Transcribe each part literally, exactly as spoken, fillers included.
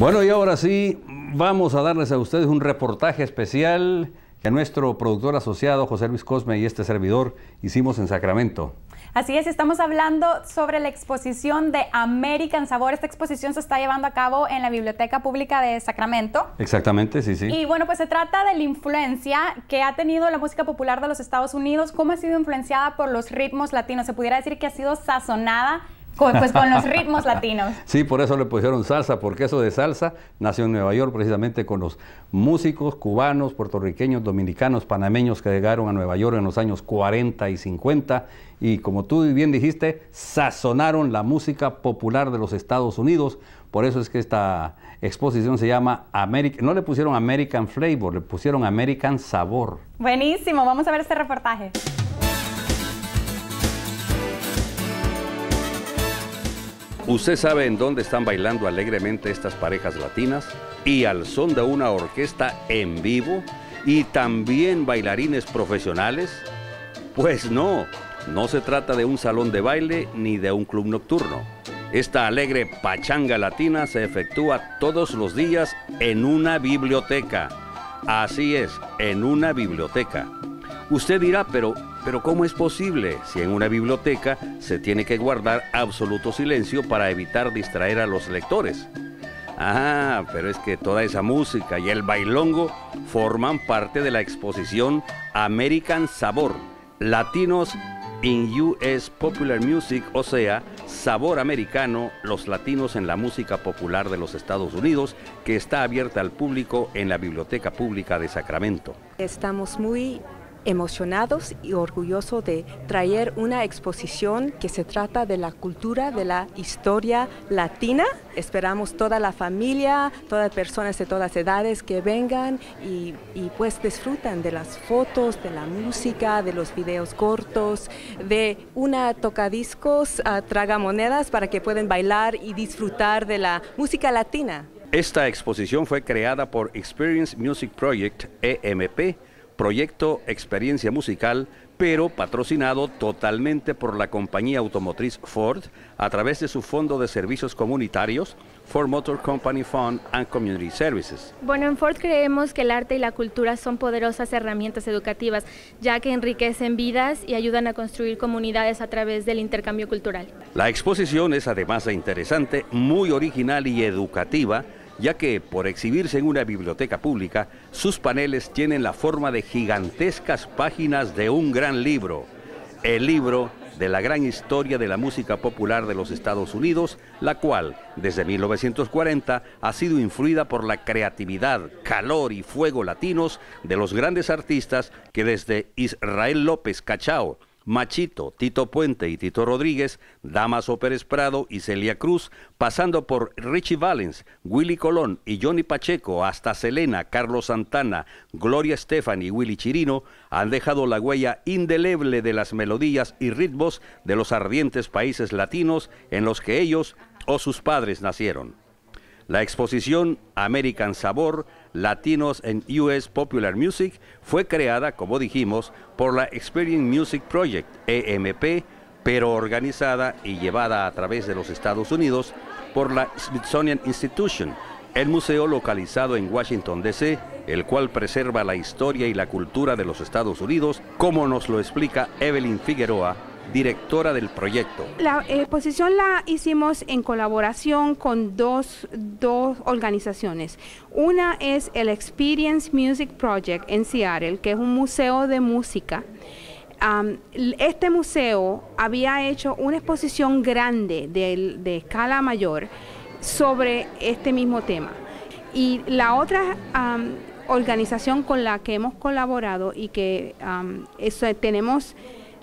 Bueno, y ahora sí, vamos a darles a ustedes un reportaje especial que nuestro productor asociado, José Luis Cosme, y este servidor hicimos en Sacramento. Así es, estamos hablando sobre la exposición de American Sabor. Esta exposición se está llevando a cabo en la Biblioteca Pública de Sacramento. Exactamente, sí, sí. Y bueno, pues se trata de la influencia que ha tenido la música popular de los Estados Unidos, cómo ha sido influenciada por los ritmos latinos. Se pudiera decir que ha sido sazonada Con, pues con los ritmos latinos. Sí, por eso le pusieron salsa, porque eso de salsa nació en Nueva York precisamente con los músicos cubanos, puertorriqueños, dominicanos, panameños que llegaron a Nueva York en los años cuarenta y cincuenta y, como tú bien dijiste, sazonaron la música popular de los Estados Unidos. Por eso es que esta exposición se llama American, no le pusieron American Flavor, le pusieron American Sabor. Buenísimo, vamos a ver este reportaje. ¿Usted sabe en dónde están bailando alegremente estas parejas latinas? Y al son de una orquesta en vivo y también bailarines profesionales. Pues no, no se trata de un salón de baile ni de un club nocturno. Esta alegre pachanga latina se efectúa todos los días en una biblioteca. Así es, en una biblioteca. Usted dirá, pero, pero ¿cómo es posible si en una biblioteca se tiene que guardar absoluto silencio para evitar distraer a los lectores? Ah, pero es que toda esa música y el bailongo forman parte de la exposición American Sabor, Latinos in U S Popular Music, o sea, Sabor Americano, los latinos en la música popular de los Estados Unidos, que está abierta al público en la Biblioteca Pública de Sacramento. Estamos muy emocionados y orgullosos de traer una exposición que se trata de la cultura, de la historia latina. Esperamos toda la familia, todas personas de todas edades que vengan y, y pues disfrutan de las fotos, de la música, de los videos cortos, de una tocadiscos, uh, tragamonedas para que puedan bailar y disfrutar de la música latina. Esta exposición fue creada por Experience Music Project, E M P, Proyecto Experiencia Musical, pero patrocinado totalmente por la compañía automotriz Ford a través de su fondo de servicios comunitarios, Ford Motor Company Fund and Community Services. Bueno, en Ford creemos que el arte y la cultura son poderosas herramientas educativas, ya que enriquecen vidas y ayudan a construir comunidades a través del intercambio cultural. La exposición es, además de interesante, muy original y educativa, ya que por exhibirse en una biblioteca pública, sus paneles tienen la forma de gigantescas páginas de un gran libro, el libro de la gran historia de la música popular de los Estados Unidos, la cual, desde mil novecientos cuarenta, ha sido influida por la creatividad, calor y fuego latinos de los grandes artistas que desde Israel López Cachao, Machito, Tito Puente y Tito Rodríguez, Damaso Pérez Prado y Celia Cruz, pasando por Richie Valens, Willy Colón y Johnny Pacheco, hasta Selena, Carlos Santana, Gloria Estefan y Willy Chirino, han dejado la huella indeleble de las melodías y ritmos de los ardientes países latinos en los que ellos o sus padres nacieron. La exposición American Sabor, Latinos en U S Popular Music, fue creada, como dijimos, por la Experience Music Project, E M P, pero organizada y llevada a través de los Estados Unidos por la Smithsonian Institution, el museo localizado en Washington, D C, el cual preserva la historia y la cultura de los Estados Unidos, como nos lo explica Evelyn Figueroa, directora del proyecto. La exposición la hicimos en colaboración con dos, dos organizaciones. Una es el Experience Music Project en Seattle, que es un museo de música. Um, este museo había hecho una exposición grande de, de escala mayor sobre este mismo tema. Y la otra um, organización con la que hemos colaborado y que um, eso, tenemos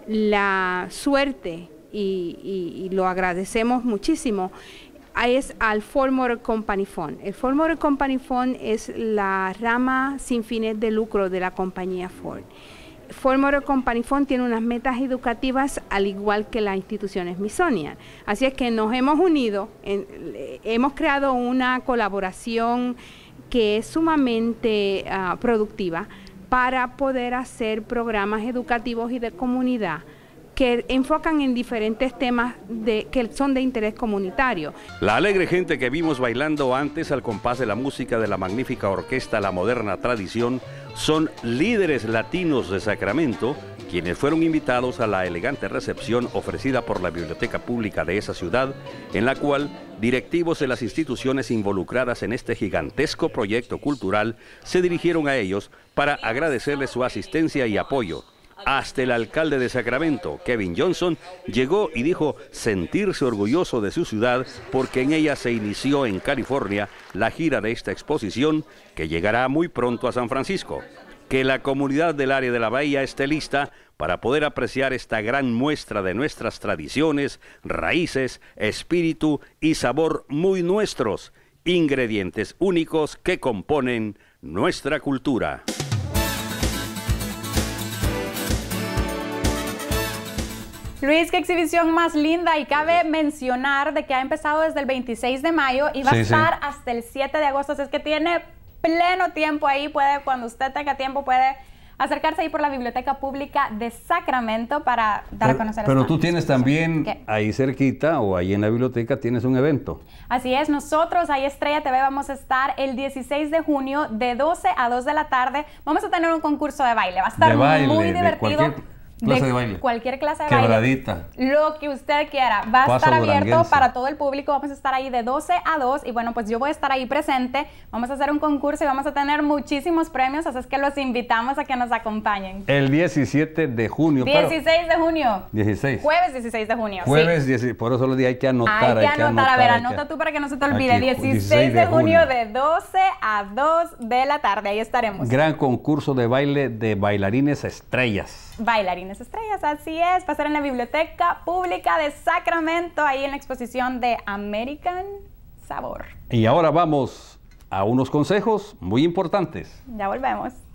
la suerte y, y, y lo agradecemos muchísimo, es al Ford Motor Company Fund. El Ford Motor Company Fund es la rama sin fines de lucro de la compañía Ford. Ford Motor Company Fund tiene unas metas educativas al igual que la institución Smithsonian. Así es que nos hemos unido, en, hemos creado una colaboración que es sumamente uh, productiva para poder hacer programas educativos y de comunidad que enfocan en diferentes temas de, que son de interés comunitario. La alegre gente que vimos bailando antes al compás de la música de la magnífica orquesta La Moderna Tradición son líderes latinos de Sacramento, quienes fueron invitados a la elegante recepción ofrecida por la biblioteca pública de esa ciudad, en la cual directivos de las instituciones involucradas en este gigantesco proyecto cultural se dirigieron a ellos para agradecerles su asistencia y apoyo. Hasta el alcalde de Sacramento, Kevin Johnson, llegó y dijo sentirse orgulloso de su ciudad porque en ella se inició en California la gira de esta exposición que llegará muy pronto a San Francisco. Que la comunidad del área de la bahía esté lista para poder apreciar esta gran muestra de nuestras tradiciones, raíces, espíritu y sabor muy nuestros, ingredientes únicos que componen nuestra cultura. Luis, qué exhibición más linda, y cabe mencionar de que ha empezado desde el veintiséis de mayo y va sí, a estar sí. hasta el siete de agosto, así es que tiene pleno tiempo ahí. Puede, cuando usted tenga tiempo, puede acercarse ahí por la Biblioteca Pública de Sacramento para dar pero, a conocer. Pero tú tienes también ¿Qué? ahí cerquita o ahí en la biblioteca tienes un evento. Así es, nosotros ahí Estrella T V vamos a estar el dieciséis de junio de doce a dos de la tarde. Vamos a tener un concurso de baile, va a estar de baile, muy divertido. Cualquier... clase de, de baile. Cualquier clase de Quebradita. baile. Lo que usted quiera. Va a Paso estar abierto duranguense. para todo el público. Vamos a estar ahí de doce a dos. Y bueno, pues yo voy a estar ahí presente. Vamos a hacer un concurso y vamos a tener muchísimos premios. Así es que los invitamos a que nos acompañen. El diecisiete de junio. dieciséis de junio. dieciséis. Jueves dieciséis de junio. Jueves sí. dieciséis. Por eso lo dije, hay que anotar. Hay que, hay que anotar. anotar. A ver, hay anota que... tú para que no se te olvide. Aquí, dieciséis de junio de doce a dos de la tarde. Ahí estaremos. Gran concurso de baile de bailarines estrellas. Bailarines estrellas, así es. Va a ser en la Biblioteca Pública de Sacramento, ahí en la exposición de American Sabor. Y ahora vamos a unos consejos muy importantes. Ya volvemos.